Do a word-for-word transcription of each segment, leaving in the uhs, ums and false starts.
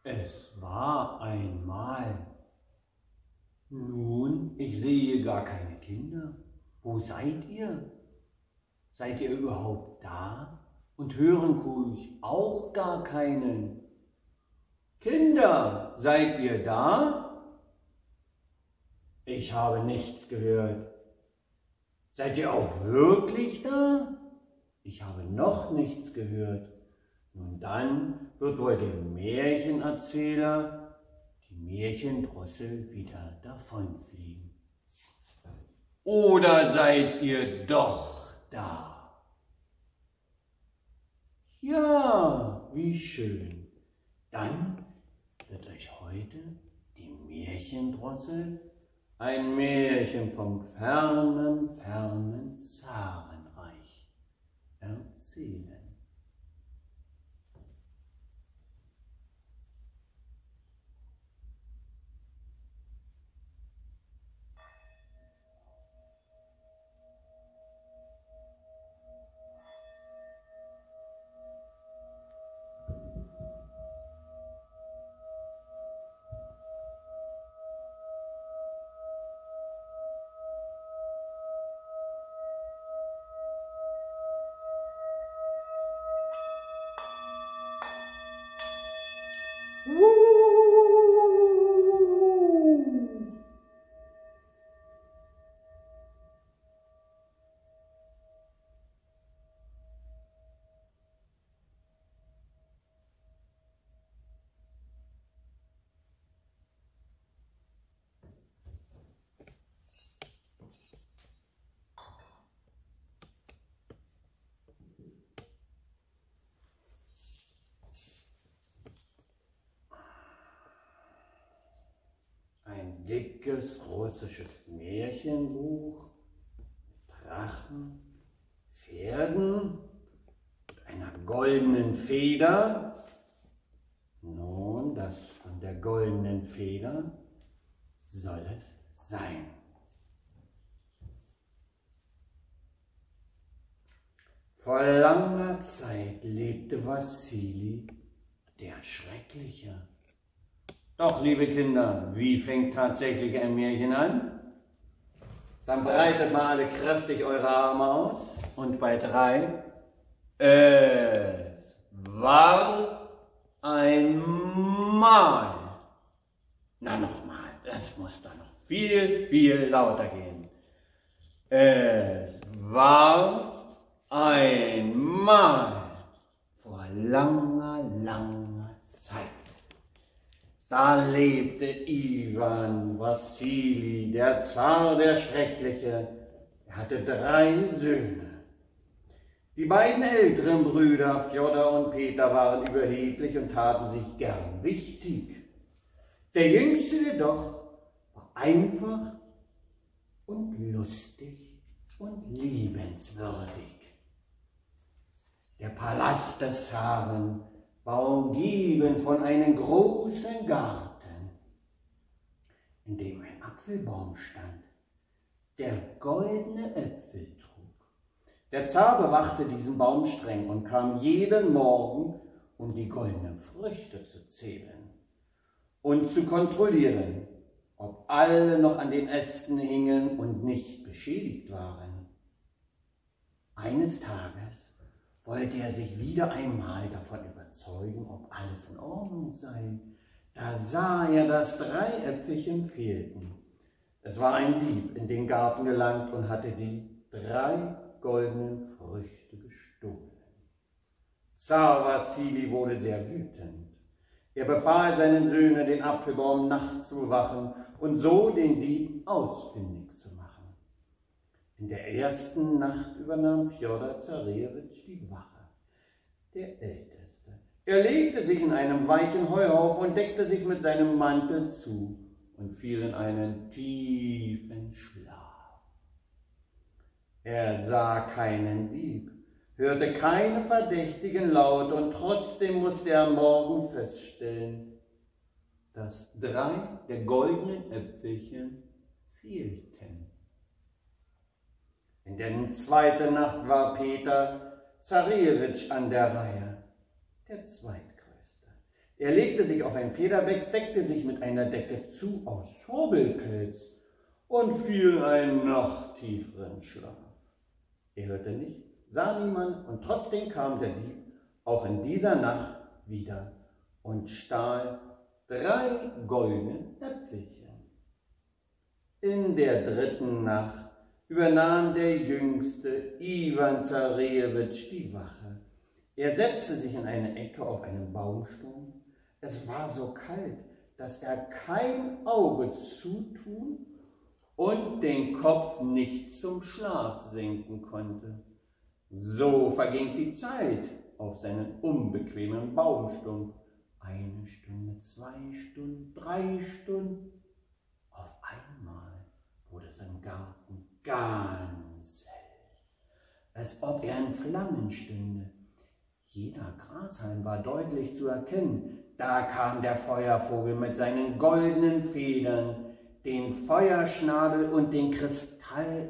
Es war einmal. Nun, ich sehe gar keine Kinder. Wo seid ihr? Seid ihr überhaupt da? Und hören tue ich auch gar keinen. Kinder, seid ihr da? Ich habe nichts gehört. Seid ihr auch wirklich da? Ich habe noch nichts gehört. Nun dann wird wohl der Märchenerzähler, die Märchendrossel, wieder davonfliegen. Oder seid ihr doch da? Ja, wie schön. Dann wird euch heute die Märchendrossel ein Märchen vom fernen, fernen Zarenreich erzählen. Ein dickes russisches Märchenbuch mit Drachen, Pferden und einer goldenen Feder. Nun, das von der goldenen Feder soll es sein. Vor langer Zeit lebte Wassili, der Schreckliche. Doch, liebe Kinder, wie fängt tatsächlich ein Märchen an? Dann breitet mal alle kräftig eure Arme aus und bei drei. Es war einmal. Na nochmal, das muss doch noch viel, viel lauter gehen. Es war einmal vor langer, langer Zeit. Da lebte Iwan Wassili, der Zar, der Schreckliche. Er hatte drei Söhne. Die beiden älteren Brüder, Fjodor und Peter, waren überheblich und taten sich gern wichtig. Der Jüngste jedoch war einfach und lustig und liebenswürdig. Der Palast des Zaren war umgeben von einem großen Garten, in dem ein Apfelbaum stand, der goldene Äpfel trug. Der Zar bewachte diesen Baum streng und kam jeden Morgen, um die goldenen Früchte zu zählen und zu kontrollieren, ob alle noch an den Ästen hingen und nicht beschädigt waren. Eines Tages wollte er sich wieder einmal davon überzeugen, ob alles in Ordnung sei. Da sah er, dass drei Äpfelchen fehlten. Es war ein Dieb in den Garten gelangt und hatte die drei goldenen Früchte gestohlen. Zar Wassili wurde sehr wütend. Er befahl seinen Söhnen, den Apfelbaum nachts zu bewachen und so den Dieb ausfindig zu machen. In der ersten Nacht übernahm Fjodor Zarewitsch die Wache, der Älteste. Er legte sich in einem weichen Heuhaufen und deckte sich mit seinem Mantel zu und fiel in einen tiefen Schlaf. Er sah keinen Dieb, hörte keine verdächtigen Laute und trotzdem musste er am Morgen feststellen, dass drei der goldenen Äpfelchen fehlten. In der zweiten Nacht war Peter Zarewitsch an der Reihe, der zweitgrößte. Er legte sich auf ein Federbett, deckte sich mit einer Decke zu aus Vogelpelz und fiel in einen noch tieferen Schlaf. Er hörte nichts, sah niemand und trotzdem kam der Dieb auch in dieser Nacht wieder und stahl drei goldene Äpfelchen. In der dritten Nacht übernahm der Jüngste, Iwan Zarejewitsch, die Wache. Er setzte sich in eine Ecke auf einen Baumstumpf. Es war so kalt, dass er kein Auge zutun und den Kopf nicht zum Schlaf senken konnte. So verging die Zeit auf seinen unbequemen Baumstumpf. Eine Stunde, zwei Stunden, drei Stunden. Auf einmal wurde es im Garten ganz hell, als ob er in Flammen stünde. Jeder Grashalm war deutlich zu erkennen. Da kam der Feuervogel mit seinen goldenen Federn, den Feuerschnabel und den Kristallaugen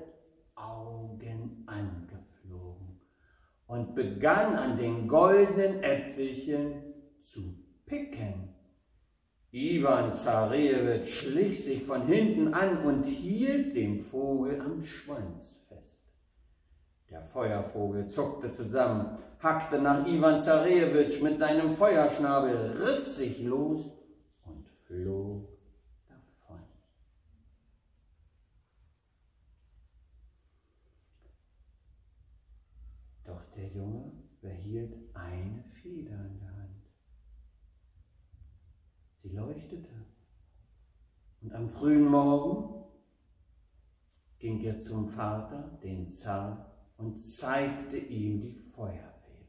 angeflogen und begann an den goldenen Äpfelchen zu picken. Iwan Zarejewitsch schlich sich von hinten an und hielt den Vogel am Schwanz fest. Der Feuervogel zuckte zusammen, hackte nach Iwan Zarejewitsch mit seinem Feuerschnabel, riss sich los und flog davon. Doch der Junge behielt eine Feder in der Hand. Sie leuchtete und am frühen Morgen ging er zum Vater, den Zar, und zeigte ihm die Feuerfeder.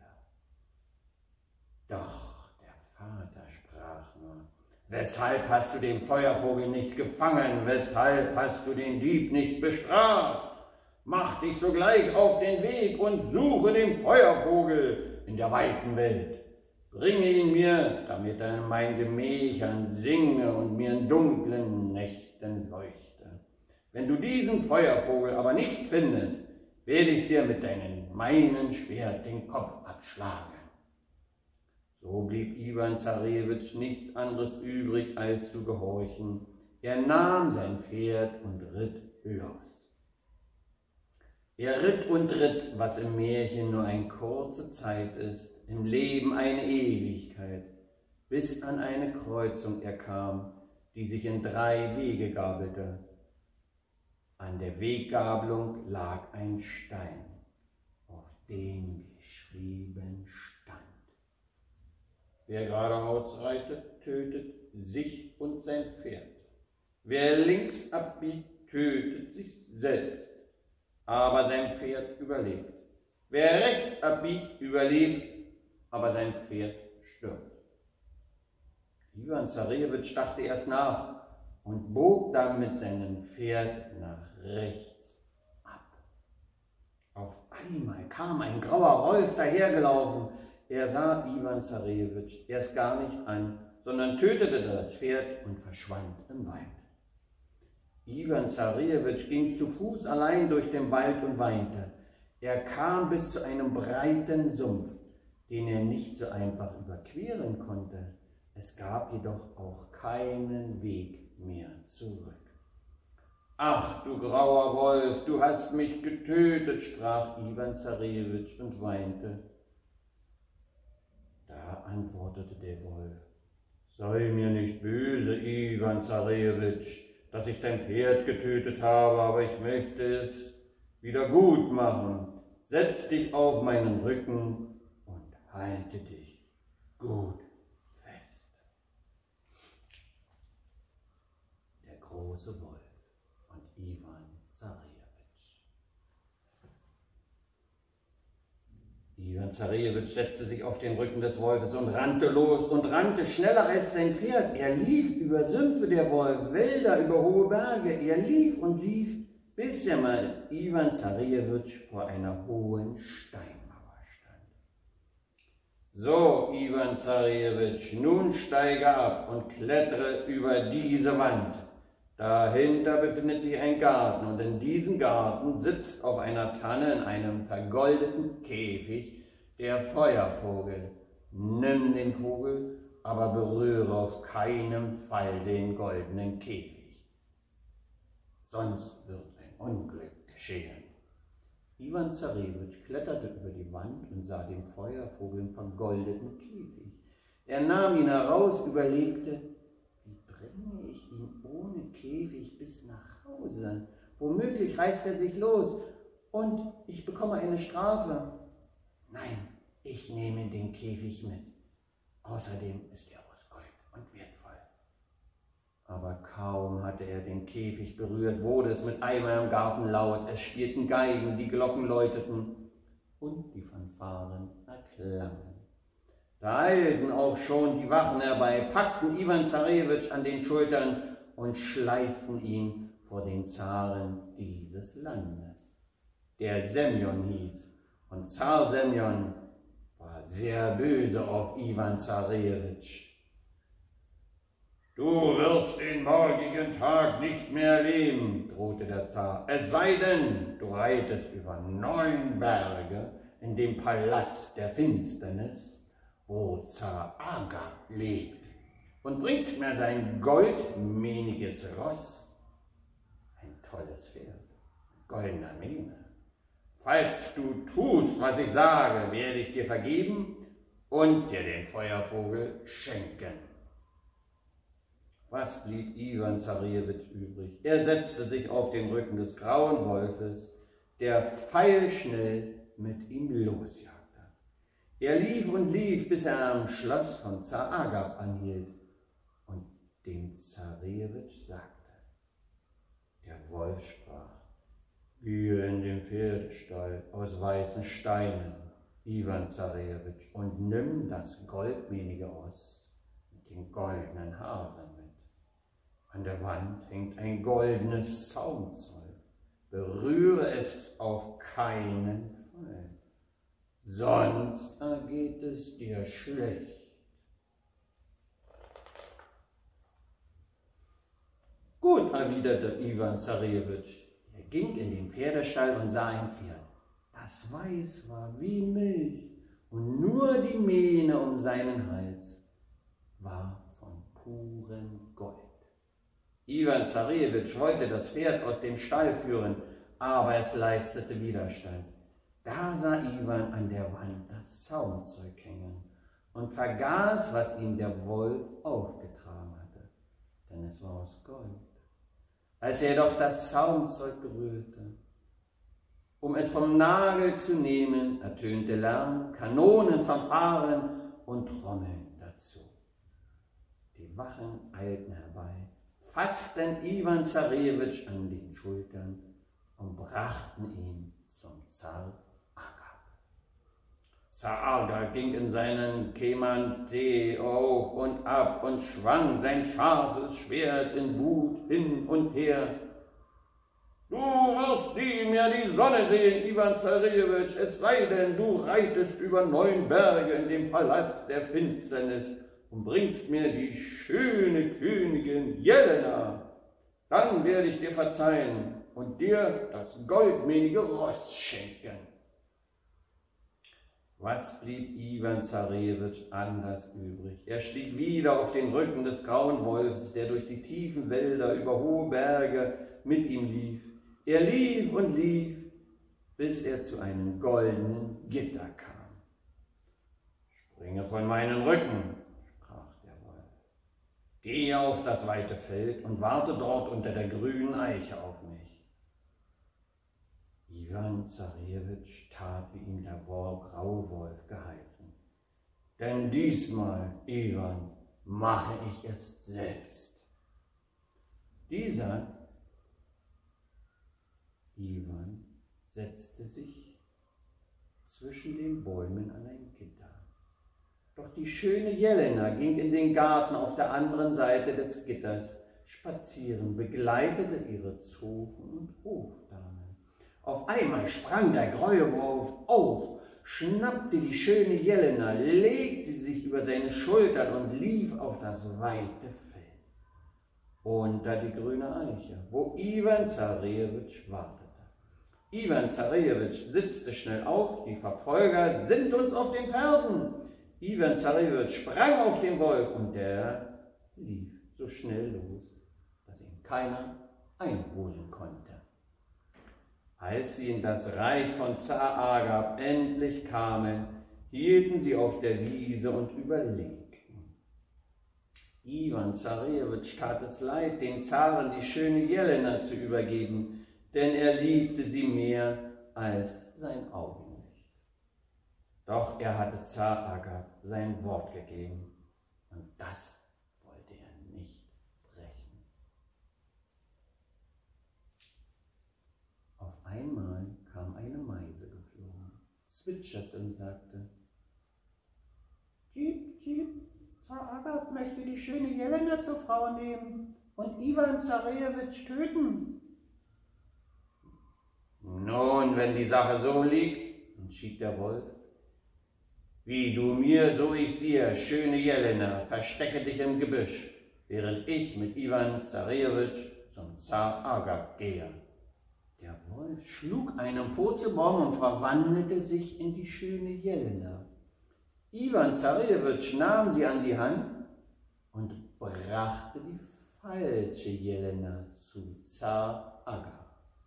Doch der Vater sprach nur: Weshalb hast du den Feuervogel nicht gefangen? Weshalb hast du den Dieb nicht bestraft? Mach dich sogleich auf den Weg und suche den Feuervogel in der weiten Welt. Bringe ihn mir, damit er in meinen Gemächern singe und mir in dunklen Nächten leuchte. Wenn du diesen Feuervogel aber nicht findest, werde ich dir mit deinem meinen Schwert den Kopf abschlagen. So blieb Iwan Zarejewitsch nichts anderes übrig, als zu gehorchen. Er nahm sein Pferd und ritt los. Er ritt und ritt, was im Märchen nur eine kurze Zeit ist, im Leben eine Ewigkeit, bis an eine Kreuzung er kam, die sich in drei Wege gabelte. An der Weggabelung lag ein Stein, auf dem geschrieben stand: Wer geradeaus reitet, tötet sich und sein Pferd. Wer links abbiegt, tötet sich selbst, aber sein Pferd überlebt. Wer rechts abbiegt, überlebt, aber sein Pferd stirbt. Iwan Zarejewitsch dachte erst nach und bog dann mit seinem Pferd nach rechts ab. Auf einmal kam ein grauer Wolf dahergelaufen. Er sah Iwan Zarejewitsch erst gar nicht an, sondern tötete das Pferd und verschwand im Wald. Iwan Zarejewitsch ging zu Fuß allein durch den Wald und weinte. Er kam bis zu einem breiten Sumpf, den er nicht so einfach überqueren konnte. Es gab jedoch auch keinen Weg mehr zurück. »Ach, du grauer Wolf, du hast mich getötet«, sprach Iwan Zarejewitsch und weinte. Da antwortete der Wolf: »Sei mir nicht böse, Iwan Zarejewitsch, dass ich dein Pferd getötet habe, aber ich möchte es wieder gut machen. Setz dich auf meinen Rücken und halte dich gut fest.« Der große Wolf und Iwan Zarejewitsch. Iwan Zarejewitsch setzte sich auf den Rücken des Wolfes und rannte los und rannte schneller als sein Pferd. Er lief über Sümpfe, der Wolf, Wälder, über hohe Berge. Er lief und lief, bis er mal Iwan Zarejewitsch vor einer hohen Steinmauer stand. »So, Iwan Zarejewitsch, nun steige ab und klettere über diese Wand. Dahinter befindet sich ein Garten und in diesem Garten sitzt auf einer Tanne in einem vergoldeten Käfig der Feuervogel. Nimm den Vogel aber berühre auf keinen Fall den goldenen Käfig, sonst wird ein Unglück geschehen. Iwan Zarewitsch kletterte über die Wand und sah den Feuervogel im vergoldeten Käfig. Er nahm ihn heraus, überlegte, wie bringe ich ihn ohne Käfig bis nach Hause? Womöglich reißt er sich los und ich bekomme eine Strafe. Nein, ich nehme den Käfig mit. Außerdem ist er aus Gold und wertvoll. Aber kaum hatte er den Käfig berührt, wurde es mit einmal im Garten laut. Es spielten Geigen, die Glocken läuteten und die Fanfaren erklangen. Da eilten auch schon die Wachen herbei, packten Iwan Zarewitsch an den Schultern und schleiften ihn vor den Zaren dieses Landes, der Semjon hieß. Und Zar Semjon war sehr böse auf Iwan Zarewitsch. »Du wirst den morgigen Tag nicht mehr erleben«, drohte der Zar, »es sei denn, du reitest über neun Berge in dem Palast der Finsternis, wo Zar Agab lebt, und bringst mir sein goldmähniges Ross, ein tolles Pferd, goldener Mähne. Falls du tust, was ich sage, werde ich dir vergeben und dir den Feuervogel schenken.« Was blieb Iwan Zarewitsch übrig? Er setzte sich auf den Rücken des grauen Wolfes, der pfeilschnell mit ihm losjagte. Er lief und lief, bis er am Schloss von Zar Agab anhielt und dem Zarewitsch sagte. Der Wolf sprach: »Gehe in den Pferdestall aus weißen Steinen, Iwan Zarewitsch, und nimm das goldmähnige Ross mit den goldenen Haaren mit. An der Wand hängt ein goldenes Zaumzeug. Berühre es auf keinen Fall, sonst ergeht es dir schlecht.« »Gut«, erwiderte Iwan Zarewitsch. Er ging in den Pferdestall und sah ein Pferd, das weiß war wie Milch, und nur die Mähne um seinen Hals war von purem Gold. Iwan Zarewitsch wollte das Pferd aus dem Stall führen, aber es leistete Widerstand. Da sah Iwan an der Wand das Zaumzeug hängen und vergaß, was ihm der Wolf aufgetragen hatte, denn es war aus Gold. Als er jedoch das Zaumzeug berührte, um es vom Nagel zu nehmen, ertönte Lärm, Kanonen, Fanfaren und Trommeln dazu. Die Wachen eilten herbei, fassten Iwan Zarewitsch an den Schultern und brachten ihn zum Zar Agab. Zar Agab ging in seinen Kemanté auf und ab und schwang sein scharfes Schwert in Wut hin und her. »Du wirst nie mehr die Sonne sehen, Iwan Zarewitsch, es sei denn, du reitest über neun Berge in den Palast der Finsternis und bringst mir die schöne Königin Jelena. Dann werde ich dir verzeihen und dir das goldmähnige Ross schenken.« Was blieb Iwan Zarewitsch anders übrig? Er stieg wieder auf den Rücken des grauen Wolfes, der durch die tiefen Wälder über hohe Berge mit ihm lief. Er lief und lief, bis er zu einem goldenen Gitter kam. »Springe von meinem Rücken«, sprach der Wolf. »Gehe auf das weite Feld und warte dort unter der grünen Eiche auf mich.« Iwan Zarewitsch tat, wie ihm der graue Wolf geheißen. »Denn diesmal, Iwan, mache ich es selbst.« Dieser Iwan setzte sich zwischen den Bäumen an ein Gitter. Doch die schöne Jelena ging in den Garten auf der anderen Seite des Gitters spazieren, begleitete ihre Zofen und Hofdamen. Auf einmal sprang der graue Wolf auf, schnappte die schöne Jelena, legte sich über seine Schultern und lief auf das weite Feld, unter die grüne Eiche, wo Iwan Zarewitsch wartete. Iwan Zarewitsch sitzte schnell auf, die Verfolger sind uns auf den Fersen. Iwan Zarewitsch sprang auf den Wolf und der lief so schnell los, dass ihn keiner einholen konnte. Als sie in das Reich von Zar Agab endlich kamen, hielten sie auf der Wiese und überlegten. Iwan Zarewitsch tat es leid, den Zaren die schöne Jelena zu übergeben, denn er liebte sie mehr als sein Augenlicht. Doch er hatte Zar Agab sein Wort gegeben und das wollte er nicht brechen. Auf einmal kam eine Meise geflogen, zwitscherte und sagte: Jeep, Jeep, Zar Agab möchte die schöne Jelena zur Frau nehmen und Iwan Zarewitsch töten. Nun, wenn die Sache so liegt, entschied der Wolf, wie du mir, so ich dir, schöne Jelena, verstecke dich im Gebüsch, während ich mit Iwan Zarewitsch zum Zar Agab gehe. Der Wolf schlug einen Purzelbaum und verwandelte sich in die schöne Jelena. Iwan Zarewitsch nahm sie an die Hand und brachte die falsche Jelena zu Zar Agab.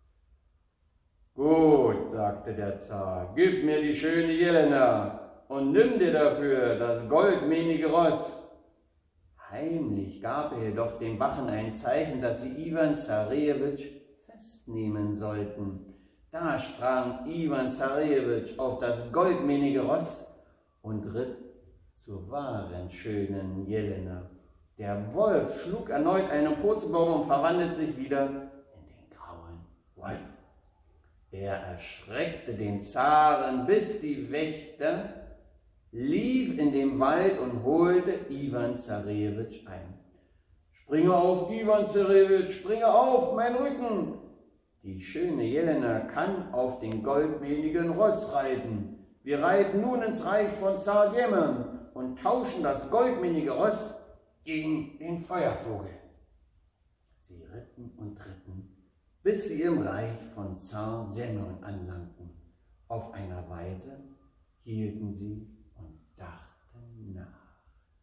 Gut, sagte der Zar, gib mir die schöne Jelena und nimm dir dafür das goldmähnige Ross. Heimlich gab er jedoch den Wachen ein Zeichen, dass sie Iwan Zarewitsch festnehmen sollten. Da sprang Iwan Zarewitsch auf das goldmähnige Ross und ritt zur wahren schönen Jelena. Der Wolf schlug erneut einen Purzelbaum und verwandelte sich wieder in den grauen Wolf. Er erschreckte den Zaren, bis die Wächter lief in den Wald und holte Iwan Zarewitsch ein. Springe auf, Iwan Zarewitsch, springe auf, mein Rücken! Die schöne Jelena kann auf den goldmähnigen Ross reiten. Wir reiten nun ins Reich von Zar Semyon und tauschen das goldmähnige Ross gegen den Feuervogel. Sie ritten und ritten, bis sie im Reich von Zar Semyon anlangten. Auf einer Weise hielten sie und dachten nach.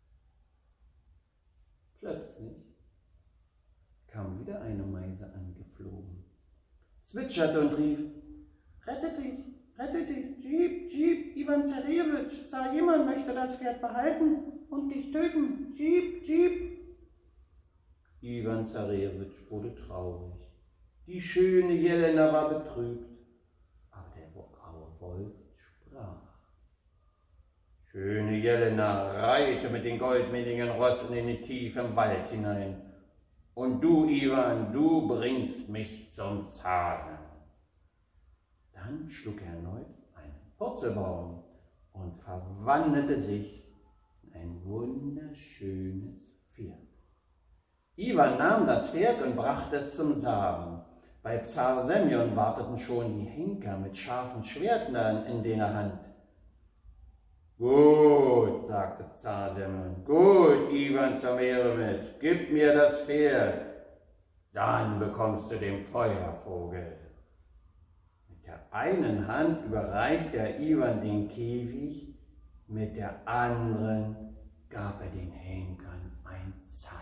Plötzlich kam wieder eine Meise angeflogen, zwitscherte und rief: Rette dich, rette dich, Jeep, Jeep, Iwan Zarewitsch, Zar Semyon möchte das Pferd behalten und dich töten, Jeep, Jeep. Iwan Zarewitsch wurde traurig. Die schöne Jelena war betrübt, aber der graue Wolf sprach: Schöne Jelena, reite mit den goldmähnigen Rossen in den tiefen Wald hinein. Und du, Iwan, du bringst mich zum Zaren. Dann schlug er erneut einen Purzelbaum und verwandelte sich in ein wunderschönes Pferd. Iwan nahm das Pferd und brachte es zum Samen. Bei Zar Semyon warteten schon die Henker mit scharfen Schwertern in der Hand. Gut, sagte Zar Semyon, gut, Iwan Zarewitsch, gib mir das Pferd, dann bekommst du den Feuervogel. Mit der einen Hand überreichte er Iwan den Käfig, mit der anderen gab er den Henkern ein Zeichen.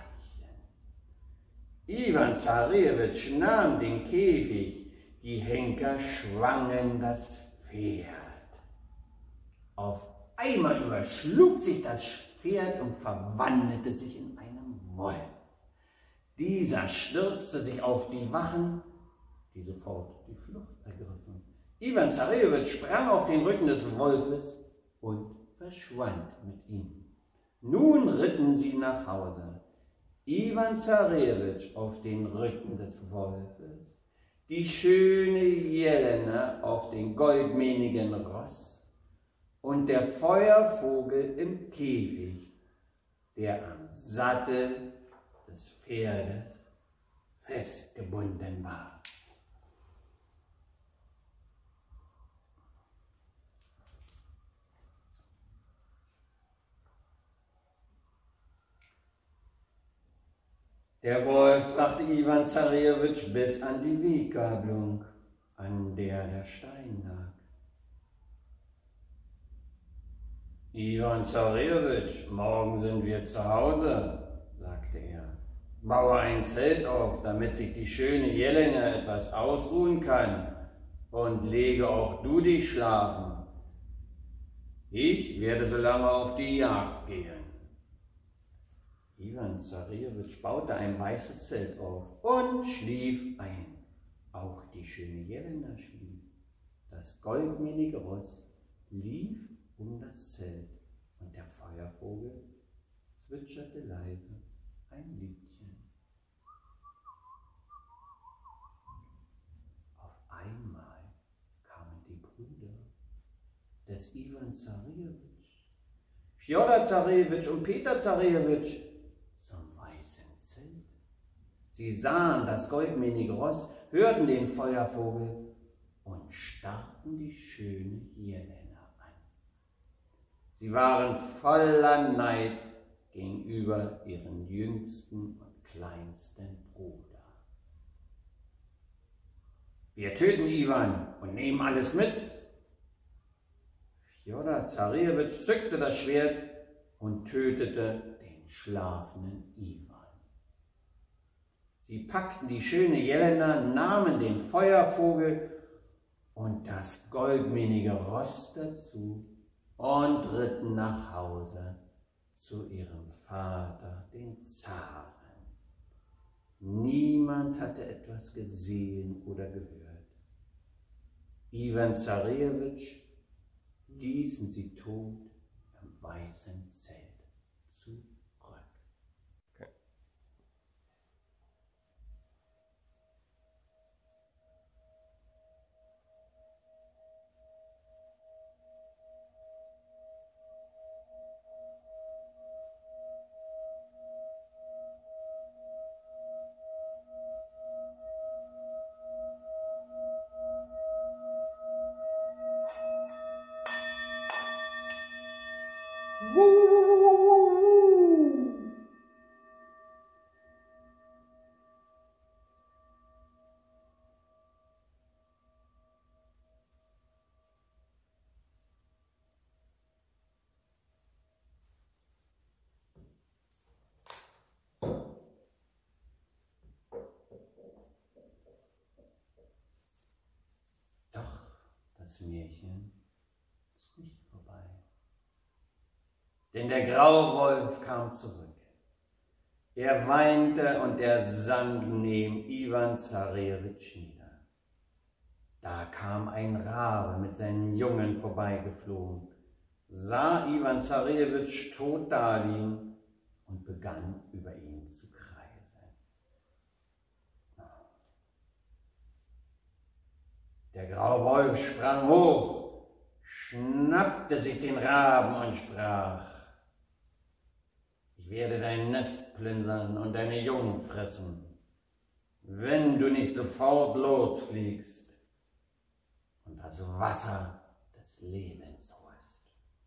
Iwan Zarewitsch nahm den Käfig, die Henker schwangen das Pferd. Auf einmal überschlug sich das Pferd und verwandelte sich in einen Wolf. Dieser stürzte sich auf die Wachen, die sofort die Flucht ergriffen. Iwan Zarewitsch sprang auf den Rücken des Wolfes und verschwand mit ihm. Nun ritten sie nach Hause. Iwan Zarewitsch auf den Rücken des Wolfes, die schöne Jelena auf den goldmähnigen Ross und der Feuervogel im Käfig, der am Sattel des Pferdes festgebunden war. Der Wolf brachte Iwan Zarewitsch bis an die Weggabelung, an der der Stein lag. Iwan Zarewitsch, morgen sind wir zu Hause, sagte er. Baue ein Zelt auf, damit sich die schöne Jelena etwas ausruhen kann, und lege auch du dich schlafen. Ich werde so lange auf die Jagd gehen. Iwan Zarewitsch baute ein weißes Zelt auf und schlief ein. Auch die schöne Jelena schlief. Das goldmähnige Ross lief um das Zelt und der Feuervogel zwitscherte leise ein Liedchen. Auf einmal kamen die Brüder des Iwan Zarewitsch, Fjodor Zarewitsch und Peter Zarewitsch, zum weißen Zelt. Sie sahen das goldmähnige Ross, hörten den Feuervogel und starrten die schöne Jelena an. Sie waren voller Neid gegenüber ihren jüngsten und kleinsten Bruder. Wir töten Iwan und nehmen alles mit. Fjodor Zarewitsch zückte das Schwert und tötete den schlafenden Iwan. Sie packten die schöne Jelena, nahmen den Feuervogel und das goldmähnige Ross dazu und ritten nach Hause zu ihrem Vater, den Zaren. Niemand hatte etwas gesehen oder gehört. Iwan Zarewitsch ließen sie tot im weißen Zelt zurück. Okay. Doch das Märchen ist nicht vorbei. Denn der Grauwolf kam zurück. Er weinte und er sank neben Iwan Zarewitsch nieder. Da kam ein Rabe mit seinen Jungen vorbeigeflogen, sah Iwan Zarewitsch tot daliegen und begann über ihn zu kreisen. Der Grauwolf sprang hoch, schnappte sich den Raben und sprach: Ich werde dein Nest plündern und deine Jungen fressen, wenn du nicht sofort losfliegst und das Wasser des Lebens holst.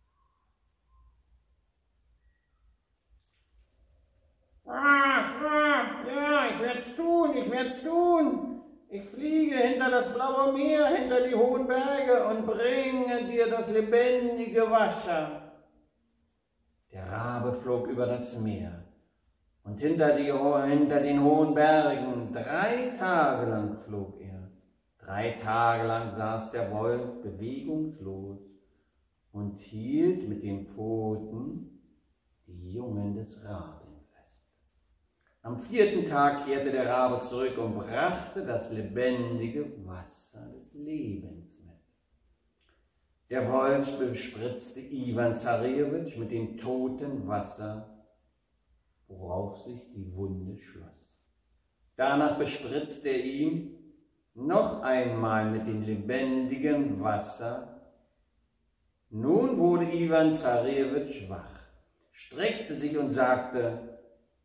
Ah, ah, ja, ich werd's tun, ich werd's tun. Ich fliege hinter das blaue Meer, hinter die hohen Berge und bringe dir das lebendige Wasser. Der Rabe flog über das Meer und hinter, die, hinter den hohen Bergen. Drei Tage lang flog er. Drei Tage lang saß der Wolf bewegungslos und hielt mit den Pfoten die Jungen des Raben fest. Am vierten Tag kehrte der Rabe zurück und brachte das lebendige Wasser des Lebens mit. Der Wolf bespritzte Iwan Zarewitsch mit dem toten Wasser, worauf sich die Wunde schloss. Danach bespritzte er ihn noch einmal mit dem lebendigen Wasser. Nun wurde Iwan Zarewitsch wach, streckte sich und sagte: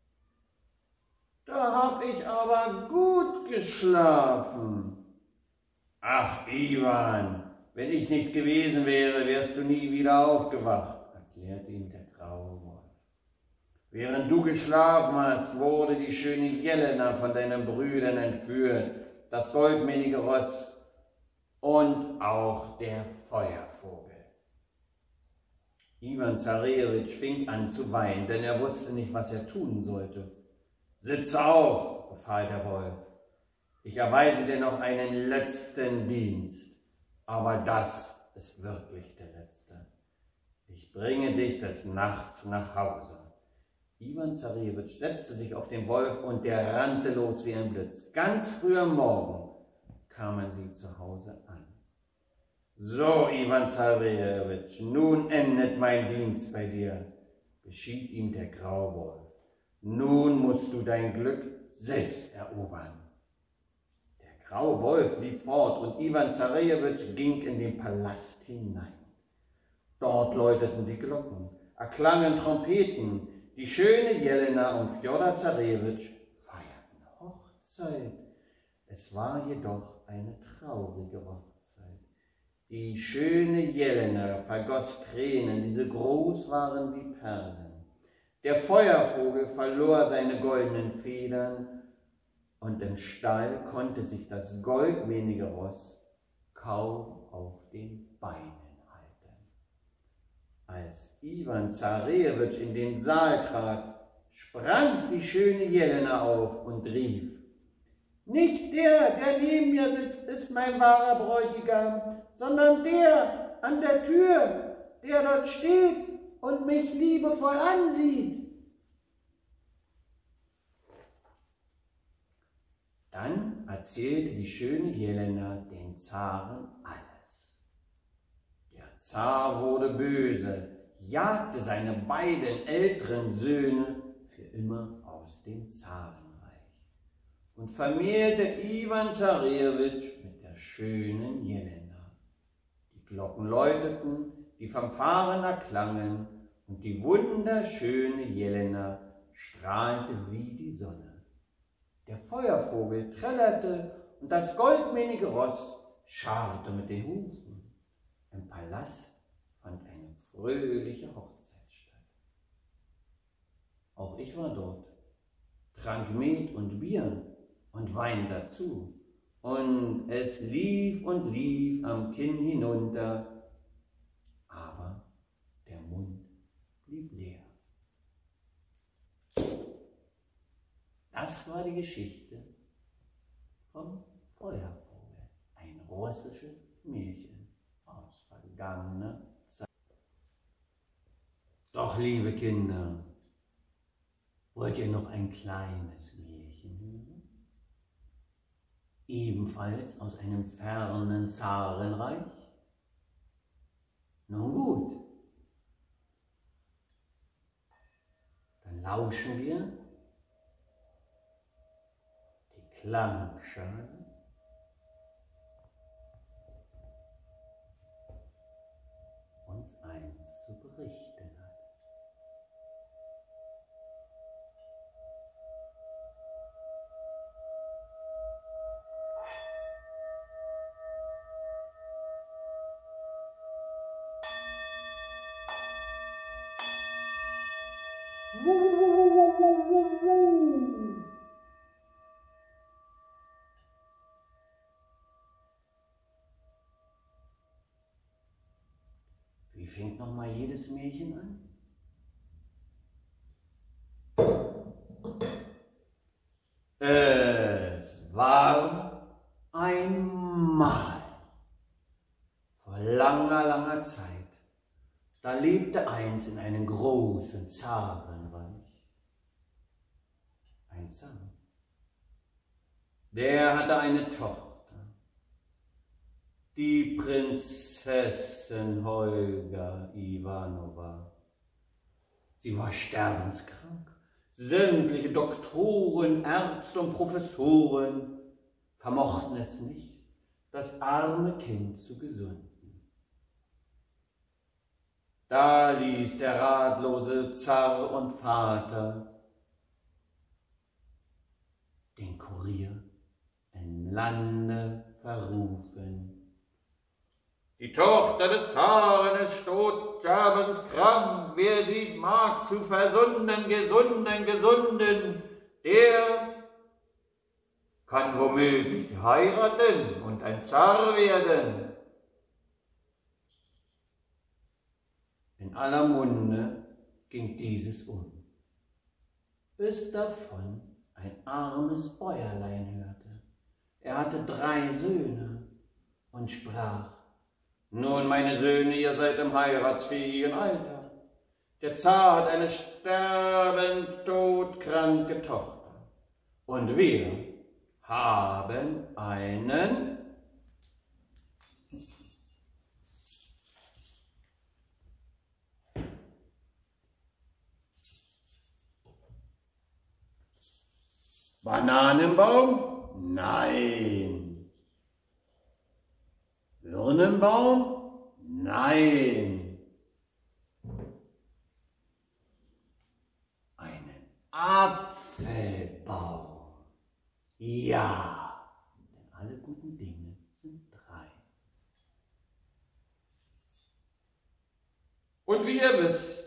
Da hab ich aber gut geschlafen. Ach, Iwan, wenn ich nicht gewesen wäre, wärst du nie wieder aufgewacht, erklärte ihm der graue Wolf. Während du geschlafen hast, wurde die schöne Jelena von deinen Brüdern entführt, das goldmähnige Ross und auch der Feuervogel. Iwan Zarewitsch fing an zu weinen, denn er wusste nicht, was er tun sollte. »Sitze auf«, befahl der Wolf. »Ich erweise dir noch einen letzten Dienst, aber das ist wirklich der letzte. Ich bringe dich des Nachts nach Hause.« Iwan Zarewitsch setzte sich auf den Wolf und der rannte los wie ein Blitz. Ganz früh am Morgen kamen sie zu Hause an. »So, Iwan Zarewitsch, nun endet mein Dienst bei dir«, beschied ihm der graue Wolf. »Nun musst du dein Glück selbst erobern.« Der graue Wolf lief fort und Iwan Zarewitsch ging in den Palast hinein. Dort läuteten die Glocken, erklangen Trompeten, die schöne Jelena und Fjodor Zarewitsch feierten Hochzeit. Es war jedoch eine traurige Hochzeit. Die schöne Jelena vergoss Tränen, die so groß waren wie Perlen. Der Feuervogel verlor seine goldenen Federn und im Stall konnte sich das goldmähnige Ross kaum auf den Beinen halten. Als Iwan Zarewitsch in den Saal trat, sprang die schöne Jelena auf und rief: »Nicht der, der neben mir sitzt, ist mein wahrer Bräutigam, sondern der an der Tür, der dort steht und mich liebevoll ansieht.« Dann erzählte die schöne Jelena dem Zaren alles. Der Zar wurde böse, jagte seine beiden älteren Söhne für immer aus dem Zarenreich und vermählte Iwan Zarewitsch mit der schönen Jelena. Die Glocken läuteten, die Fanfaren erklangen und die wunderschöne Jelena strahlte wie die Sonne. Der Feuervogel trällerte und das goldmähnige Ross scharrte mit den Hufen. Im Palast fand eine fröhliche Hochzeit statt. Auch ich war dort, trank Met und Bier und Wein dazu, und es lief und lief am Kinn hinunter, aber der Mund blieb leer. Das war die Geschichte vom Feuervogel, ein russisches Märchen aus vergangener Zeit. Doch, liebe Kinder, wollt ihr noch ein kleines Märchen hören? Ebenfalls aus einem fernen Zarenreich? Nun gut, dann lauschen wir die Klangschale uns eins zu berichten hat. Wie fängt noch mal jedes Märchen an? Es war einmal vor langer, langer Zeit, da lebte eins in einem großen Zarenreich ein Zar. Der hatte eine Tochter, die Prinzessin Olga Iwanova. Sie war sterbenskrank. Sämtliche Doktoren, Ärzte und Professoren vermochten es nicht, das arme Kind zu gesunden. Da ließ der ratlose Zar und Vater den Kurier im Lande verrufen. Die Tochter des Zaren ist tot, sterbenskrank, wer sie mag zu versunden, gesunden, gesunden, der kann womöglich sie heiraten und ein Zar werden. In In aller Munde ging dieses um, bis davon ein armes Bäuerlein hörte. Er hatte drei Söhne und sprach: Nun, meine Söhne, ihr seid im heiratsfähigen Alter. Der Zar hat eine sterbenstodkranke Tochter. Und wir haben einen Bananenbaum? Nein. Birnenbaum? Nein. Einen Apfelbaum? Ja. Denn alle guten Dinge sind drei. Und wie ihr wisst,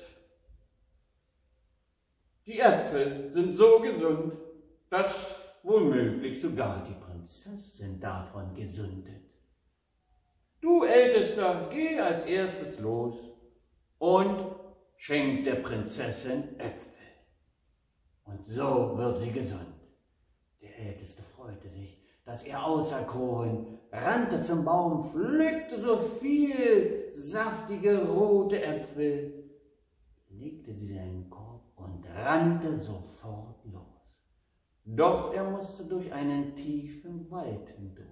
die Äpfel sind so gesund, dass womöglich sogar die Prinzessin davon gesundet. Du Ältester, geh als erstes los und schenk der Prinzessin Äpfel. Und so wird sie gesund. Der Älteste freute sich, dass er auserkoren, rannte zum Baum, pflückte so viel saftige rote Äpfel, legte sie in einen Korb und rannte sofort los. Doch er musste durch einen tiefen Wald hindurch.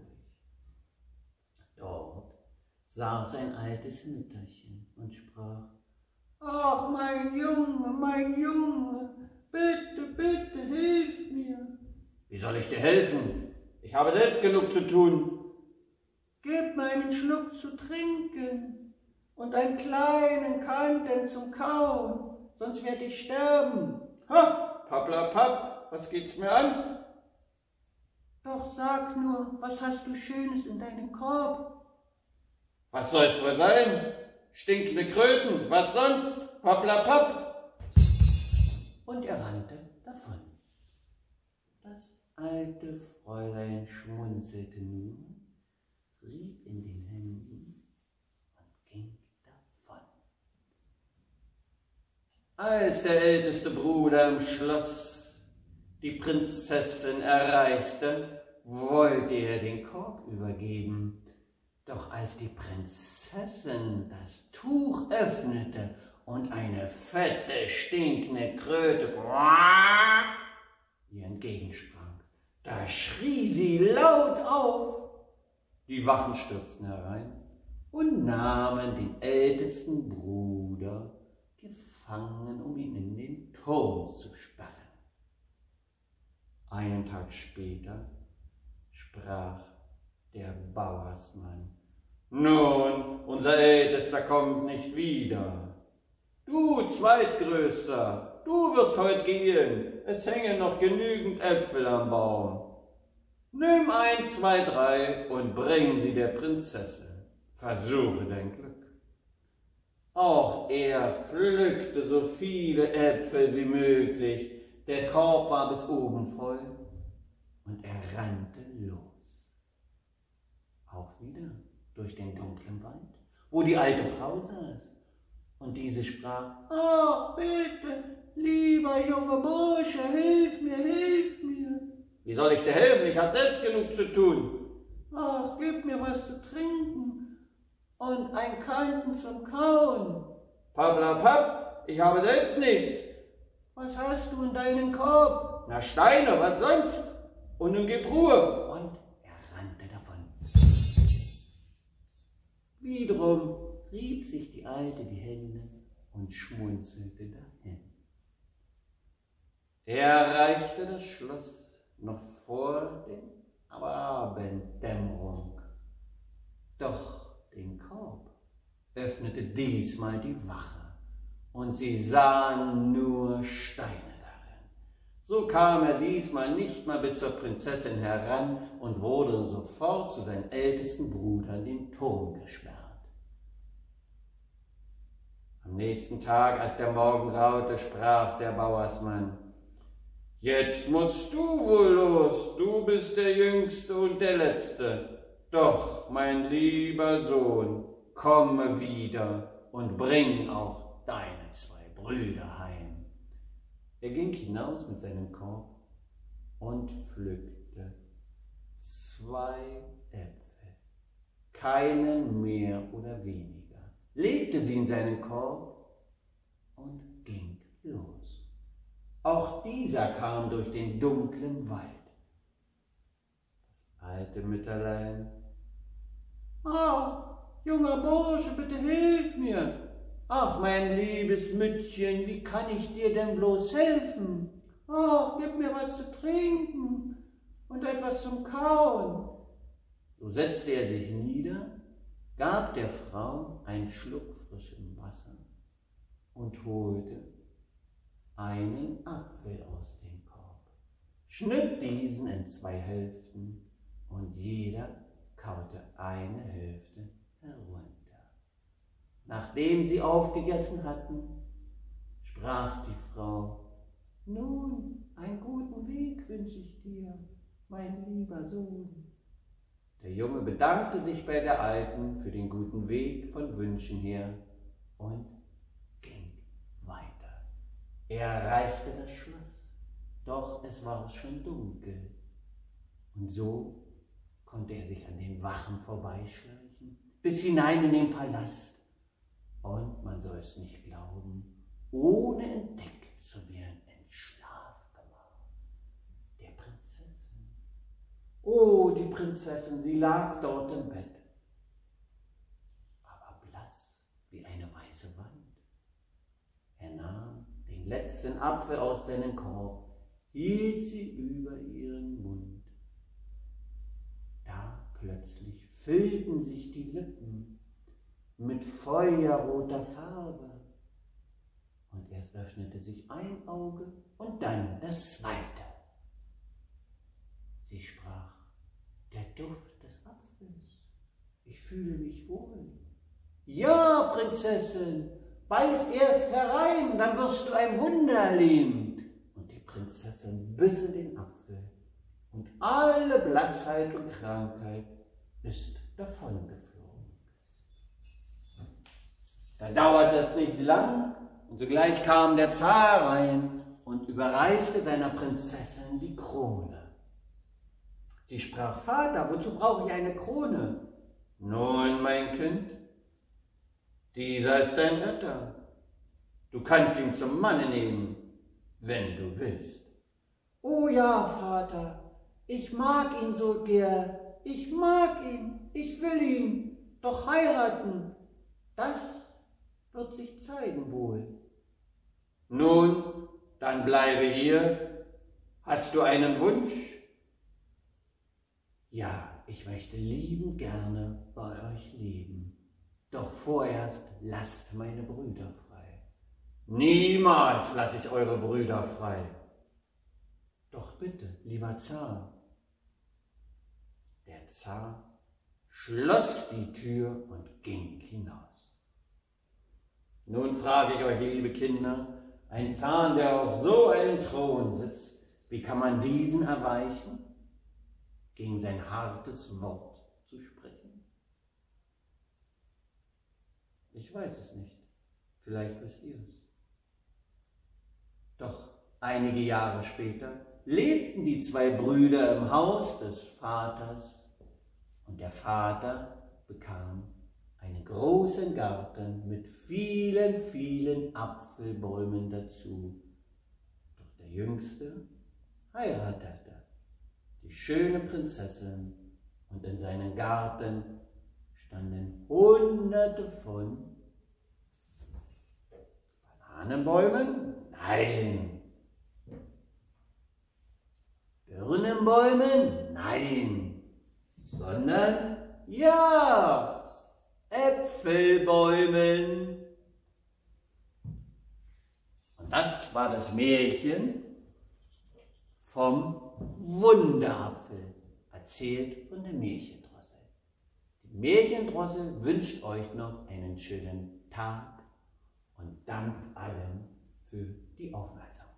Dort saß ein altes Mütterchen und sprach: Ach, mein Junge, mein Junge, bitte, bitte, hilf mir. Wie soll ich dir helfen? Ich habe selbst genug zu tun. Gib mir einen Schluck zu trinken und einen kleinen Kanten zum Kauen, sonst werde ich sterben. Ha, paplapapp. Was geht's mir an? Doch sag nur, was hast du Schönes in deinem Korb? Was soll's wohl sein? Stinkende Kröten, was sonst? Paplapapp. Und er rannte davon. Das alte Fräulein schmunzelte nur, rieb in den Händen und ging davon. Als der älteste Bruder im Schloss die Prinzessin erreichte, wollte er den Korb übergeben. Doch als die Prinzessin das Tuch öffnete und eine fette, stinkende Kröte ihr entgegensprang, da schrie sie laut auf. Die Wachen stürzten herein und nahmen den ältesten Bruder gefangen, um ihn in den Turm zu sperren. Einen Tag später sprach der Bauersmann: Nun, unser Ältester kommt nicht wieder. Du, Zweitgrößter, du wirst heute gehen. Es hängen noch genügend Äpfel am Baum. Nimm eins, zwei, drei und bring sie der Prinzessin. Versuche dein Glück. Auch er pflückte so viele Äpfel wie möglich. Der Korb war bis oben voll und er rannte los. Auch wieder durch den dunklen Wald, wo die alte Frau saß. Und diese sprach: Ach, bitte, lieber junger Bursche, hilf mir, hilf mir. Wie soll ich dir helfen? Ich habe selbst genug zu tun. Ach, gib mir was zu trinken und ein Kanten zum Kauen. Paplapapp, ich habe selbst nichts. Was hast du in deinem Korb? Na, Steine, was sonst? Und nun gib Ruhe. Und er rannte davon. Wiederum rieb sich die Alte die Hände und schmunzelte dahin. Er erreichte das Schloss noch vor der Abenddämmerung. Doch den Korb öffnete diesmal die Wache. Und sie sahen nur Steine darin. So kam er diesmal nicht mal bis zur Prinzessin heran und wurde sofort zu seinem ältesten Bruder in den Turm gesperrt. Am nächsten Tag, als der Morgen graute, sprach der Bauersmann: Jetzt musst du wohl los, du bist der Jüngste und der Letzte. Doch, mein lieber Sohn, komme wieder und bring auch deine zwei Brüder heim. Er ging hinaus mit seinem Korb und pflückte zwei Äpfel, keinen mehr oder weniger, legte sie in seinen Korb und ging los. Auch dieser kam durch den dunklen Wald. Das alte Mütterlein: »Ach, junger Bursche, bitte hilf mir! Ach, mein liebes Müttchen, wie kann ich dir denn bloß helfen? Ach, gib mir was zu trinken und etwas zum Kauen.« So setzte er sich nieder, gab der Frau einen Schluck frischem Wasser und holte einen Apfel aus dem Korb, schnitt diesen in zwei Hälften und jeder kaute eine Hälfte herunter. Nachdem sie aufgegessen hatten, sprach die Frau: »Nun, einen guten Weg wünsche ich dir, mein lieber Sohn.« Der Junge bedankte sich bei der Alten für den guten Weg von Wünschen her und ging weiter. Er erreichte das Schloss, doch es war schon dunkel. Und so konnte er sich an den Wachen vorbeischleichen, bis hinein in den Palast. Und man soll es nicht glauben, ohne entdeckt zu werden, ins Schlafgemach der Prinzessin. Oh, die Prinzessin, sie lag dort im Bett, aber blass wie eine weiße Wand. Er nahm den letzten Apfel aus seinem Korb, hielt sie über ihren Mund. Da plötzlich füllten sich die Lippen mit feuerroter Farbe. Und erst öffnete sich ein Auge und dann das zweite. Sie sprach: »Der Duft des Apfels, ich fühle mich wohl.« »Ja, Prinzessin, beiß erst herein, dann wirst du ein Wunder erleben.« Und die Prinzessin biss in den Apfel und alle Blassheit und Krankheit ist davongeflogen. Da dauerte es nicht lang, und sogleich kam der Zar rein und überreichte seiner Prinzessin die Krone. Sie sprach: »Vater, wozu brauche ich eine Krone?« »Nun, mein Kind, dieser ist dein Retter. Du kannst ihn zum Manne nehmen, wenn du willst.« »Oh ja, Vater, ich mag ihn so gern, ich mag ihn, ich will ihn doch heiraten. Das wird sich zeigen wohl.« »Nun, dann bleibe hier. Hast du einen Wunsch?« »Ja, ich möchte liebend gerne bei euch leben. Doch vorerst lasst meine Brüder frei.« »Niemals lasse ich eure Brüder frei.« »Doch bitte, lieber Zar.« Der Zar schloss die Tür und ging hinaus. Nun frage ich euch, liebe Kinder, ein Zar, der auf so einem Thron sitzt, wie kann man diesen erweichen, gegen sein hartes Wort zu sprechen? Ich weiß es nicht, vielleicht wisst ihr es. Doch einige Jahre später lebten die zwei Brüder im Haus des Vaters und der Vater bekam einen großen Garten mit vielen, vielen Apfelbäumen dazu. Doch der Jüngste heiratete die schöne Prinzessin und in seinem Garten standen hunderte von Bananenbäumen? Nein. Birnenbäumen? Nein. Sondern, ja, Äpfelbäumen. Und das war das Märchen vom Wunderapfel, erzählt von der Märchendrossel. Die Märchendrossel wünscht euch noch einen schönen Tag und dankt allen für die Aufmerksamkeit.